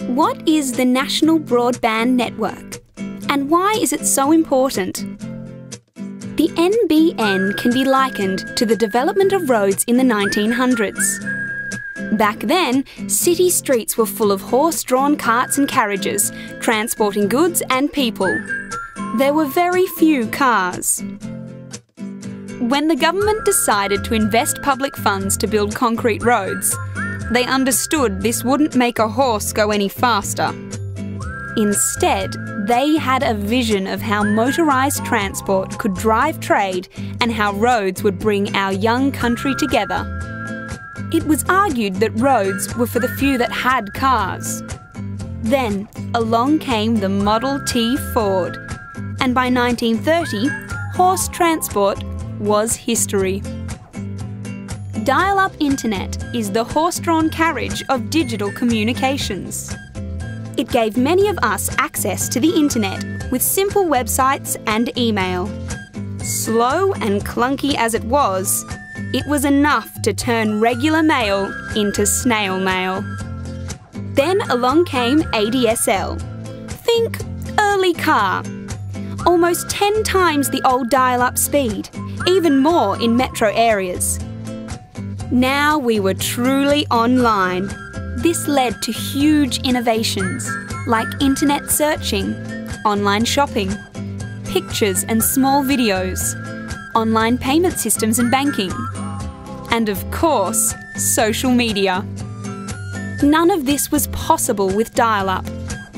What is the National Broadband Network, and why is it so important? The NBN can be likened to the development of roads in the 1900s. Back then, city streets were full of horse-drawn carts and carriages, transporting goods and people. There were very few cars. When the government decided to invest public funds to build concrete roads, they understood this wouldn't make a horse go any faster. Instead, they had a vision of how motorised transport could drive trade and how roads would bring our young country together. It was argued that roads were for the few that had cars. Then, along came the Model T Ford, and by 1930, horse transport was history. Dial-up internet is the horse-drawn carriage of digital communications. It gave many of us access to the internet with simple websites and email. Slow and clunky as it was enough to turn regular mail into snail mail. Then along came ADSL. Think early car. Almost 10 times the old dial-up speed, even more in metro areas. Now we were truly online. This led to huge innovations like internet searching, online shopping, pictures and small videos, online payment systems and banking, and of course, social media. None of this was possible with dial-up.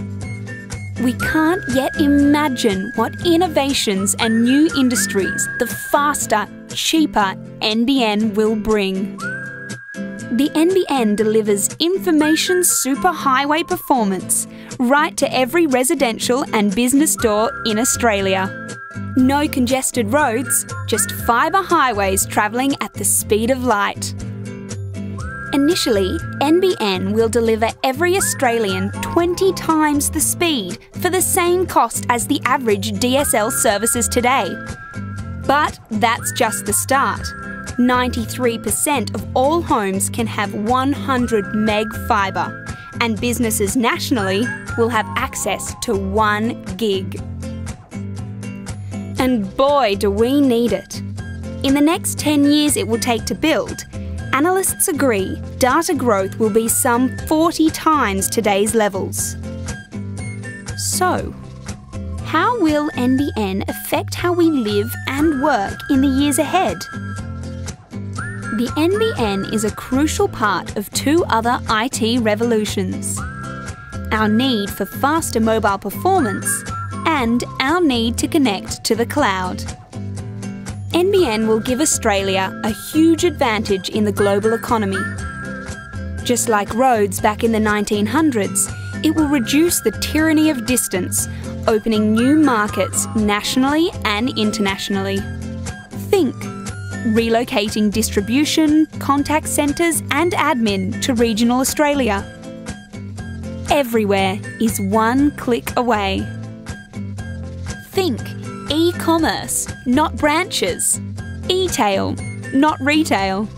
We can't yet imagine what innovations and new industries the faster, cheaper NBN will bring. The NBN delivers information superhighway performance right to every residential and business door in Australia. No congested roads, just fibre highways travelling at the speed of light. Initially, NBN will deliver every Australian 20 times the speed for the same cost as the average DSL services today. But that's just the start. 93% of all homes can have 100 meg fibre, and businesses nationally will have access to 1 gig. And boy, do we need it. In the next 10 years it will take to build, analysts agree data growth will be some 40 times today's levels. So, how will NBN affect how we live and work in the years ahead? The NBN is a crucial part of two other IT revolutions: our need for faster mobile performance and our need to connect to the cloud. NBN will give Australia a huge advantage in the global economy. Just like roads back in the 1900s, it will reduce the tyranny of distance, opening new markets nationally and internationally. Think relocating distribution, contact centres and admin to regional Australia. Everywhere is one click away. Think e-commerce, not branches. E-tail, not retail.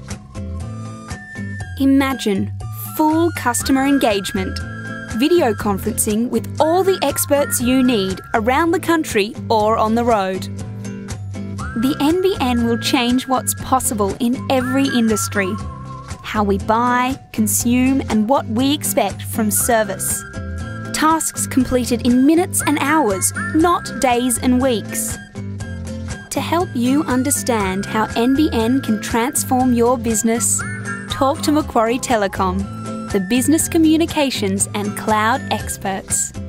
Imagine full customer engagement, video conferencing with all the experts you need around the country or on the road. The NBN will change what's possible in every industry. How we buy, consume and what we expect from service. Tasks completed in minutes and hours, not days and weeks. To help you understand how NBN can transform your business, talk to Macquarie Telecom, the business communications and cloud experts.